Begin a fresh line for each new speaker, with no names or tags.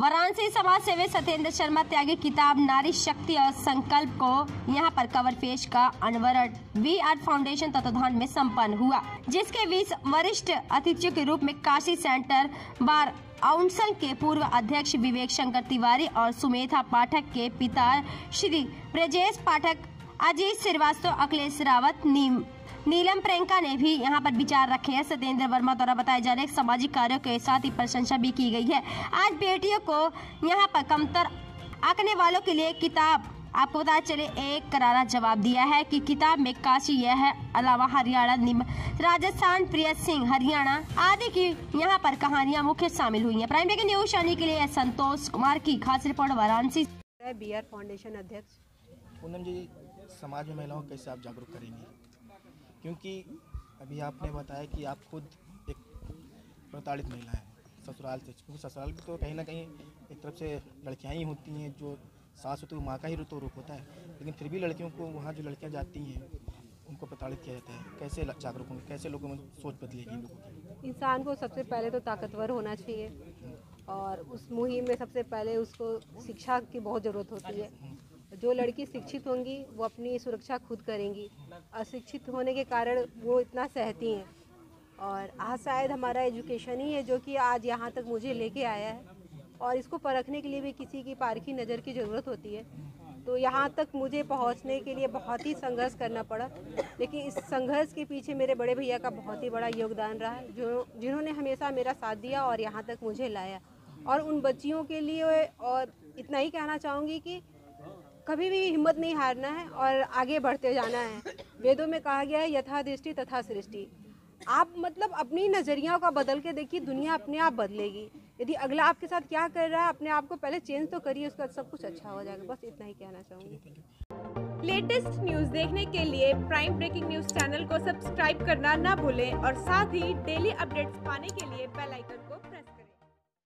वाराणसी समाज सेवी सत्येंद्र शर्मा त्यागी किताब नारी शक्ति और संकल्प को यहाँ पर कवर पेश का अनावरण वी आर्ट फाउंडेशन तत्वाधान में संपन्न हुआ, जिसके 20 वरिष्ठ अतिथियों के रूप में काशी सेंटर बार काउंसिल के पूर्व अध्यक्ष विवेक शंकर तिवारी और सुमेधा पाठक के पिता श्री ब्रजेश पाठक, अजीत श्रीवास्तव, अखिलेश रावत, नीलम प्रियंका ने भी यहाँ पर विचार रखे हैं। सत्येंद्र वर्मा द्वारा बताए जा रहे सामाजिक कार्यों के साथ ही प्रशंसा भी की गई है। आज बेटियों को यहाँ पर कमतर आंकने वालों के लिए किताब आपको पता चले एक करारा जवाब दिया है कि किताब में काशी यह है अलावा हरियाणा, राजस्थान, प्रिय सिंह हरियाणा आदि की यहाँ पर कहानियाँ मुख्य शामिल हुई हैं। प्राइम ब्रेकिंग न्यूज आने के लिए संतोष कुमार की खास report Varanasi.
B R foundation अध्यक्ष
पूनम जी, समाज में महिलाओं को कैसे आप जागरूक करेंगी, क्योंकि अभी आपने बताया कि आप खुद एक प्रताड़ित महिला हैं ससुराल से, क्योंकि ससुराल भी तो कहीं ना कहीं एक तरफ से लड़कियां ही होती हैं, जो सास होती है माँ का ही तो रूप होता है, लेकिन फिर भी लड़कियों को वहाँ जो लड़कियां जाती हैं उनको प्रताड़ित किया जाता है। कैसे जागरूक होंगे, कैसे लोगों में सोच बदलेगी लोगों की?
इंसान को सबसे पहले तो ताकतवर होना चाहिए और उस मुहिम में सबसे पहले उसको शिक्षा की बहुत ज़रूरत होती है। जो लड़की शिक्षित होंगी वो अपनी सुरक्षा खुद करेंगी, अशिक्षित होने के कारण वो इतना सहती हैं। और आज शायद हमारा एजुकेशन ही है जो कि आज यहाँ तक मुझे लेके आया है, और इसको परखने के लिए भी किसी की पारखी नज़र की ज़रूरत होती है। तो यहाँ तक मुझे पहुँचने के लिए बहुत ही संघर्ष करना पड़ा, लेकिन इस संघर्ष के पीछे मेरे बड़े भैया का बहुत ही बड़ा योगदान रहा है, जिन्होंने हमेशा मेरा साथ दिया और यहाँ तक मुझे लाया। और उन बच्चियों के लिए और इतना ही कहना चाहूँगी कि कभी भी हिम्मत नहीं हारना है और आगे बढ़ते जाना है। वेदों में कहा गया है यथा दृष्टि तथा सृष्टि। आप मतलब अपनी नज़रियों का बदल के देखिए, दुनिया अपने आप बदलेगी। यदि अगला आपके साथ क्या कर रहा है, अपने आप को पहले चेंज तो करिए, उसका सब कुछ अच्छा हो जाएगा। बस इतना ही कहना चाहूँगी।
लेटेस्ट न्यूज़ देखने के लिए प्राइम ब्रेकिंग न्यूज़ चैनल को सब्सक्राइब करना ना भूलें और साथ ही डेली अपडेट्स पाने के लिए बेल आइकन को प्रेस